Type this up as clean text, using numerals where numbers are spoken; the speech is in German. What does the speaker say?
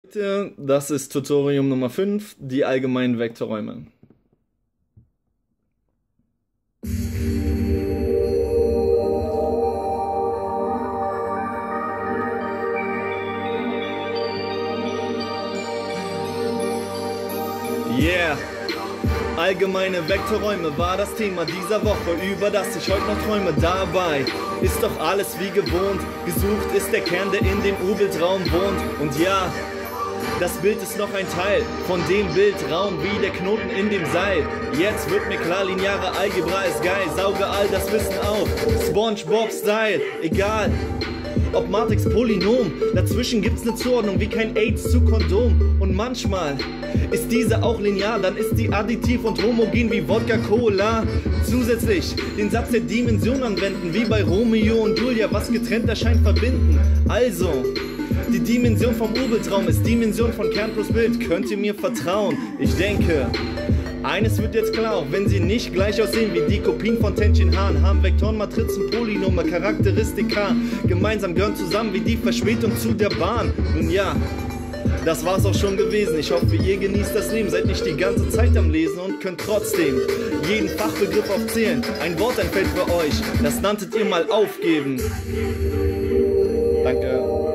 Das ist Tutorial Nummer 5, die allgemeinen Vektorräume. Yeah! Allgemeine Vektorräume war das Thema dieser Woche, über das ich heute noch träume. Dabei ist doch alles wie gewohnt. Gesucht ist der Kern, der in dem Urbildraum wohnt. Und ja, das Bild ist noch ein Teil von dem Bildraum, wie der Knoten in dem Seil. Jetzt wird mir klar, lineare Algebra ist geil. Sauge all das Wissen auf, SpongeBob-Style. Egal, ob Matrix, Polynom, dazwischen gibt's ne Zuordnung wie kein AIDS zu Kondom. Und manchmal ist diese auch linear, dann ist die additiv und homogen wie Wodka-Cola. Zusätzlich den Satz der Dimension anwenden, wie bei Romeo und Julia, was getrennt erscheint verbinden. Also, die Dimension vom Urbildraum ist Dimension von Kern plus Bild, könnt ihr mir vertrauen? Ich denke, eines wird jetzt klar, auch wenn sie nicht gleich aussehen wie die Kopien von Tenchin-Han, haben Vektoren, Matrizen, Polynome, Charakteristika gemeinsam, gehören zusammen wie die Verspätung zu der Bahn. Nun ja, das war's auch schon gewesen. Ich hoffe, ihr genießt das Leben, seid nicht die ganze Zeit am Lesen und könnt trotzdem jeden Fachbegriff aufzählen. Ein Wort entfällt für euch, das nanntet ihr mal aufgeben. Danke.